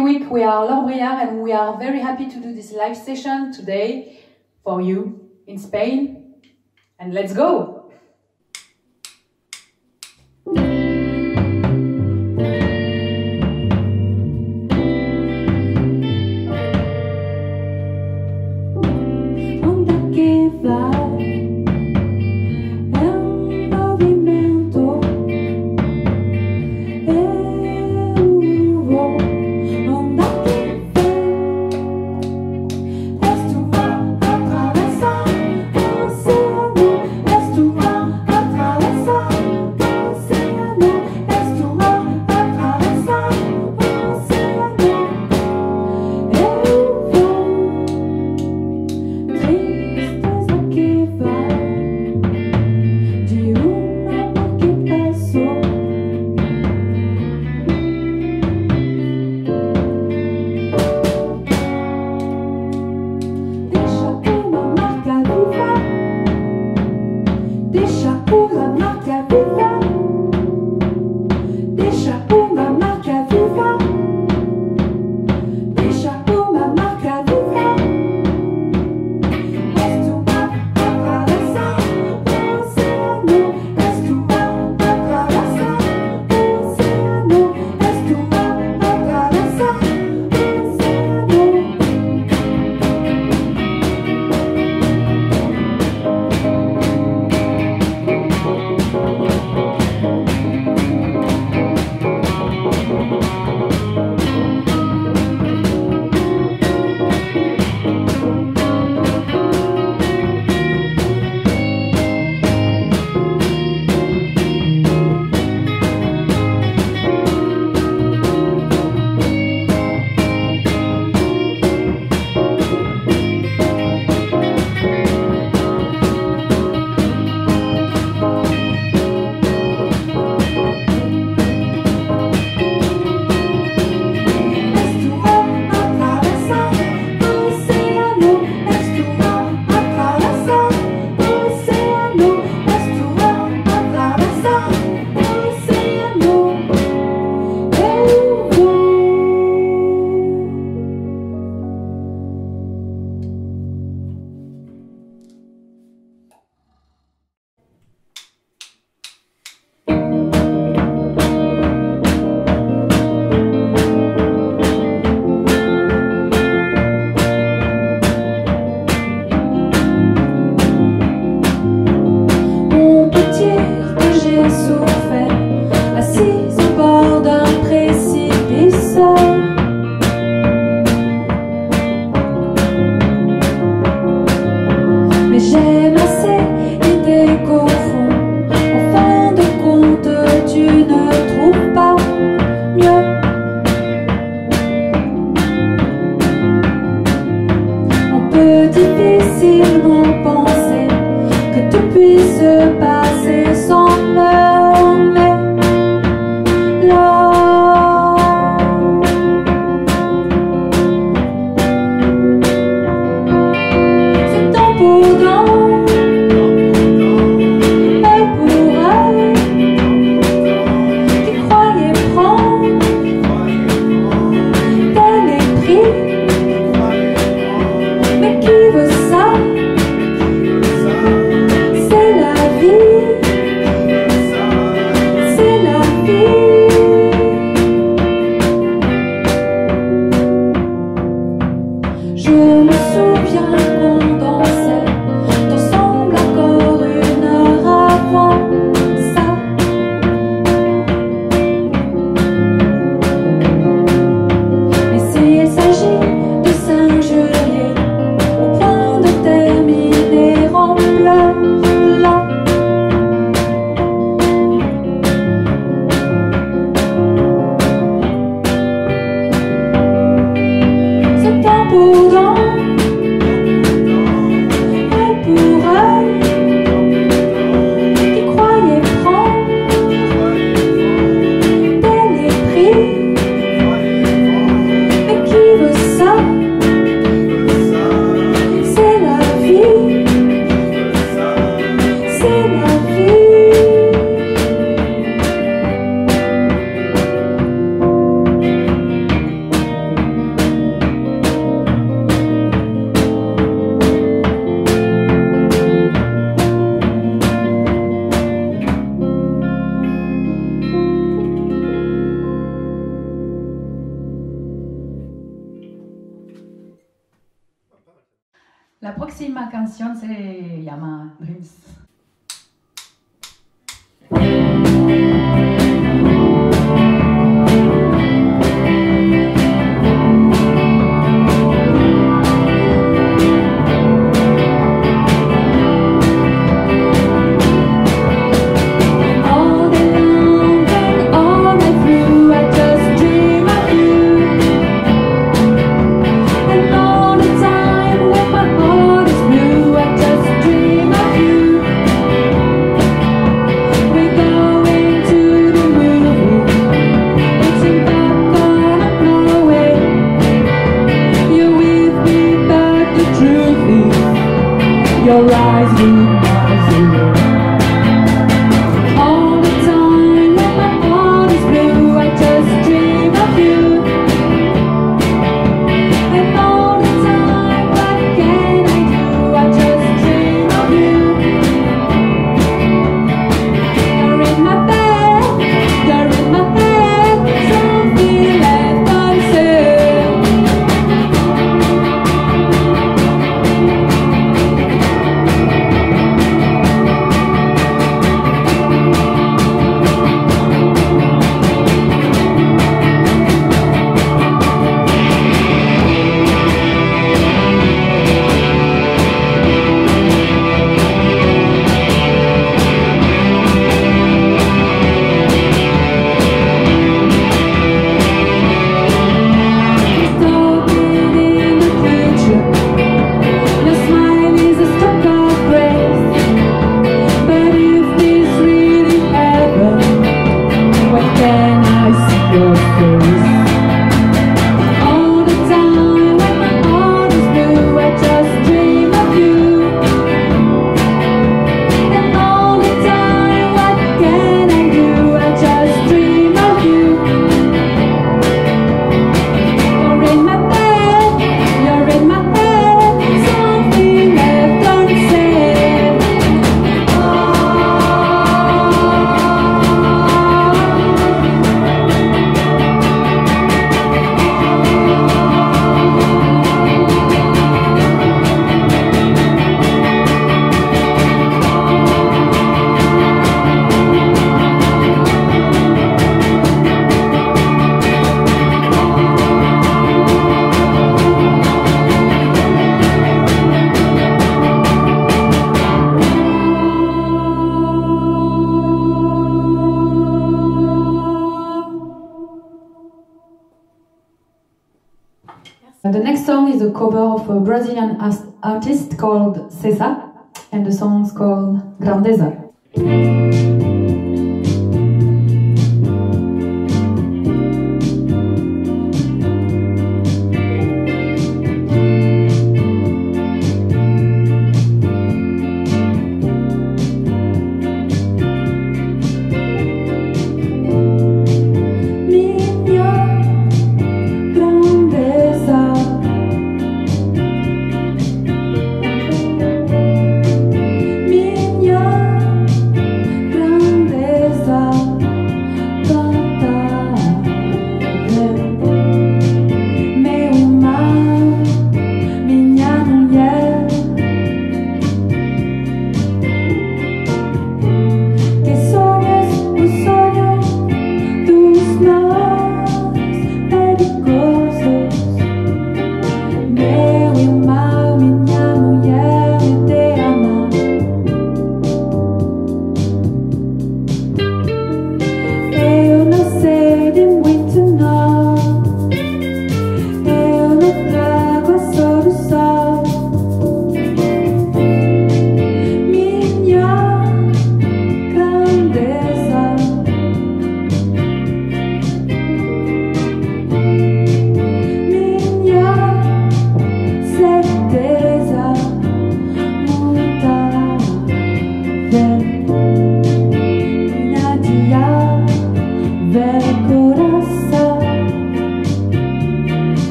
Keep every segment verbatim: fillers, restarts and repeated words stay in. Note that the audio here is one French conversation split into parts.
Kiwik, we are Laure Briard and we are very happy to do this live session today for you in Spain. And let's go! Atravessar o oceano, canción se llama Dreams. Your eyes lead miles away. All the time when my heart is blue, I just dream of you. And all the time, what can I do? I just dream of you. You're in my bed, you're in my head, something left unsaid. The next song is a cover of a Brazilian artist called César, and the song is called Grandeza. Grandeza,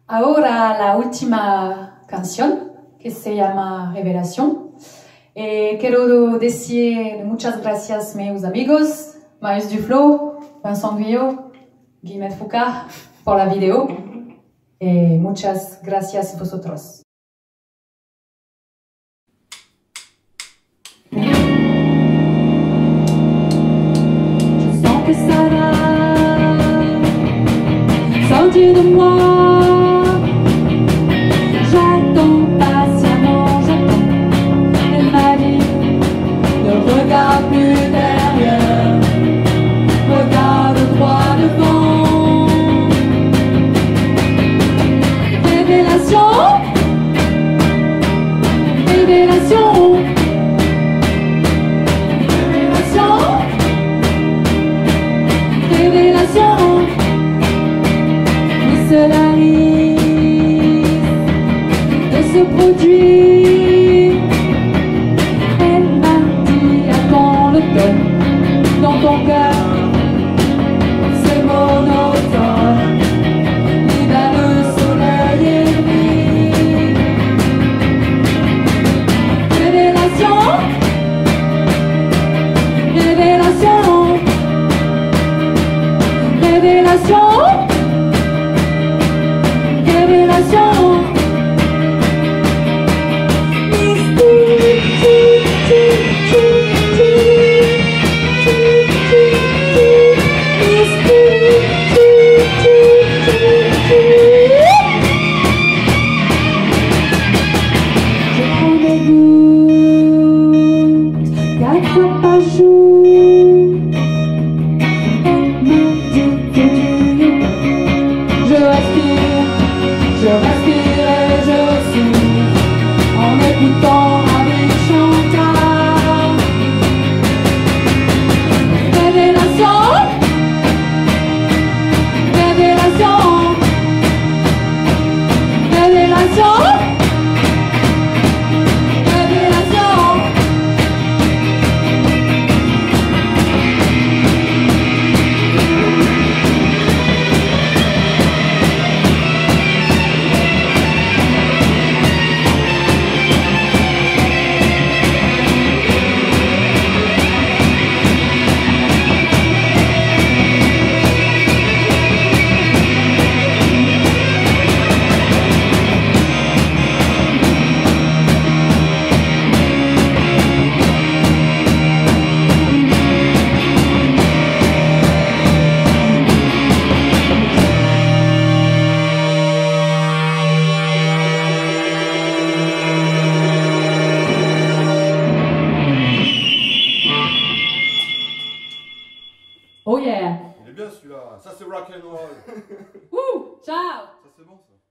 Ahora la última canción, que se llama Revelación. Eh, quiero decir muchas gracias a mis amigos, Marius Duflo, Vincent Guyot, Guillemette Foucault, por la video. Eh, muchas gracias a vosotros. Je sens que ça va sortir de moi. J'attends patiemment, j'attends. Et ma vie ne regarde plus derrière, regarde droit devant. Révélation, révélation, révélation, révélation. Oui, cela risque de se produire. Elle m'a dit attends l'automne dans ton cœur. C'est monotone, l'hiver, le soleil est nuit. Révélation, révélation, révélation, révélation. Je prends des gouttes, quatre fois par jour. Elle me dit je respire, je respire et je souffle en écoutant avec Chantal. Révélation, révélation, révélation, révélation. Oh yeah. Il est bien celui-là, ça c'est rock and roll. Wouh, ciao. Ça c'est bon ça.